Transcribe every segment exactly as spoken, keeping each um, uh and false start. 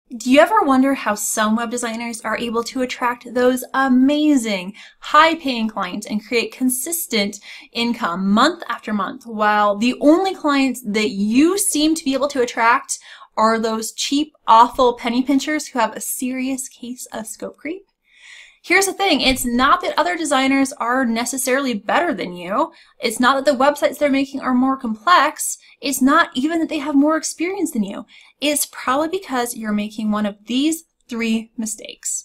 Do you ever wonder how some web designers are able to attract those amazing, high-paying clients and create consistent income month after month, while the only clients that you seem to be able to attract are those cheap, awful penny pinchers who have a serious case of scope creep? Here's the thing, it's not that other designers are necessarily better than you. It's not that the websites they're making are more complex. It's not even that they have more experience than you. It's probably because you're making one of these three mistakes.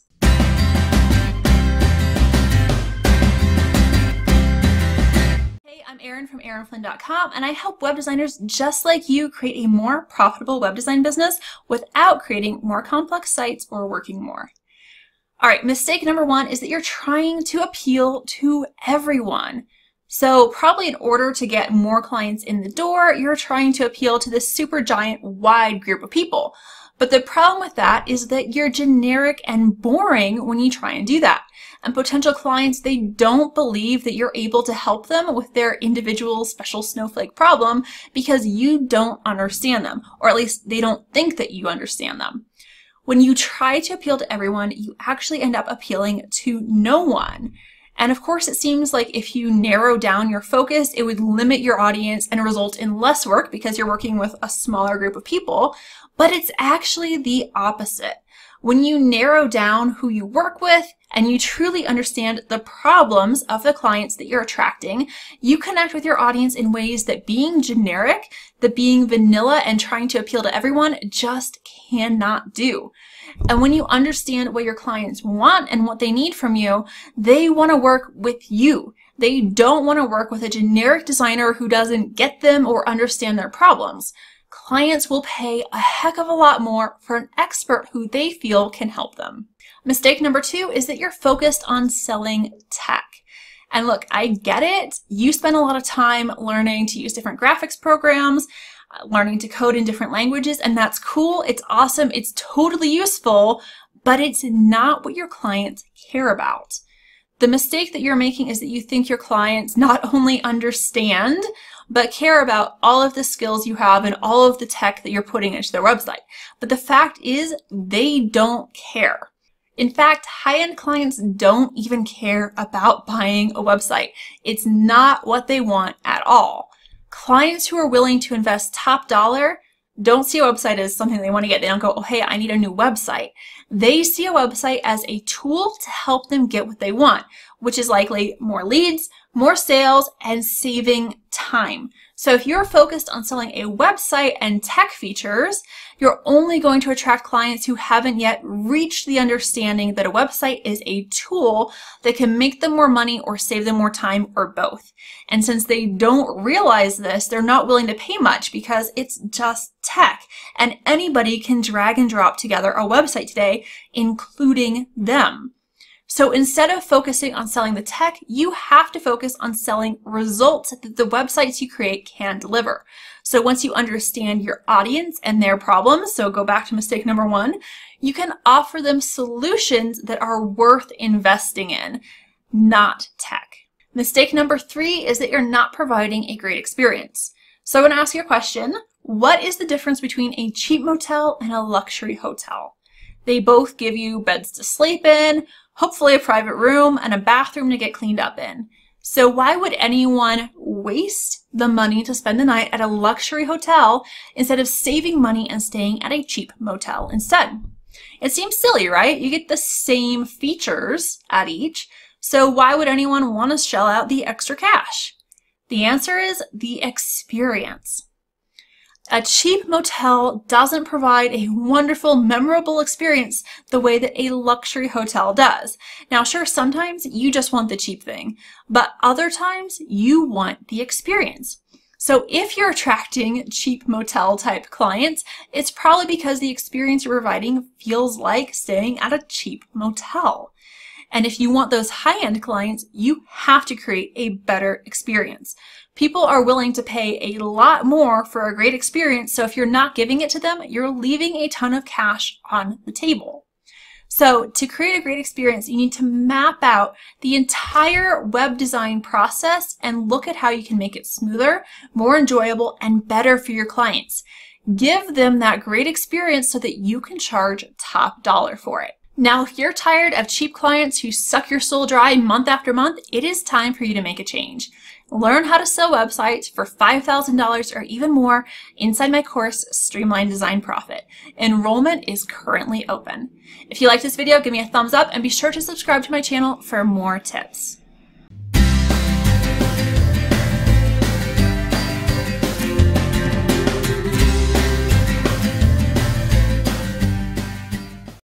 Hey, I'm Erin from erin flynn dot com, and I help web designers just like you create a more profitable web design business without creating more complex sites or working more. All right, mistake number one is that you're trying to appeal to everyone. So probably in order to get more clients in the door, you're trying to appeal to this super giant wide group of people. But the problem with that is that you're generic and boring when you try and do that. And potential clients, they don't believe that you're able to help them with their individual special snowflake problem because you don't understand them, or at least they don't think that you understand them. When you try to appeal to everyone, you actually end up appealing to no one. And of course, it seems like if you narrow down your focus, it would limit your audience and result in less work because you're working with a smaller group of people. But it's actually the opposite. When you narrow down who you work with and you truly understand the problems of the clients that you're attracting, you connect with your audience in ways that being generic, that being vanilla and trying to appeal to everyone just cannot do. And when you understand what your clients want and what they need from you, they want to work with you. They don't want to work with a generic designer who doesn't get them or understand their problems. Clients will pay a heck of a lot more for an expert who they feel can help them. Mistake number two is that you're focused on selling tech. And look, I get it. You spend a lot of time learning to use different graphics programs, learning to code in different languages, and that's cool. It's awesome. It's totally useful, but it's not what your clients care about. The mistake that you're making is that you think your clients not only understand, but care about all of the skills you have and all of the tech that you're putting into their website. But the fact is, they don't care. In fact, high-end clients don't even care about buying a website. It's not what they want at all. Clients who are willing to invest top dollar don't see a website as something they want to get. They don't go, oh, hey, I need a new website. They see a website as a tool to help them get what they want, which is likely more leads, more sales, and saving time. So if you're focused on selling a website and tech features, you're only going to attract clients who haven't yet reached the understanding that a website is a tool that can make them more money or save them more time or both. And since they don't realize this, they're not willing to pay much because it's just tech. And anybody can drag and drop together a website today, including them. So instead of focusing on selling the tech, you have to focus on selling results that the websites you create can deliver. So once you understand your audience and their problems, so go back to mistake number one, you can offer them solutions that are worth investing in, not tech. Mistake number three is that you're not providing a great experience. So I'm going to ask you a question. What is the difference between a cheap motel and a luxury hotel? They both give you beds to sleep in, hopefully a private room, and a bathroom to get cleaned up in. So why would anyone waste the money to spend the night at a luxury hotel instead of saving money and staying at a cheap motel instead? It seems silly, right? You get the same features at each, so why would anyone want to shell out the extra cash? The answer is the experience. A cheap motel doesn't provide a wonderful, memorable experience the way that a luxury hotel does. Now, sure, sometimes you just want the cheap thing, but other times you want the experience. So if you're attracting cheap motel type clients, it's probably because the experience you're providing feels like staying at a cheap motel. And if you want those high-end clients, you have to create a better experience. People are willing to pay a lot more for a great experience, so if you're not giving it to them, you're leaving a ton of cash on the table. So to create a great experience, you need to map out the entire web design process and look at how you can make it smoother, more enjoyable, and better for your clients. Give them that great experience so that you can charge top dollar for it. Now, if you're tired of cheap clients who suck your soul dry month after month, it is time for you to make a change. Learn how to sell websites for five thousand dollars or even more inside my course, Streamline Design Profit. Enrollment is currently open. If you like this video, give me a thumbs up and be sure to subscribe to my channel for more tips.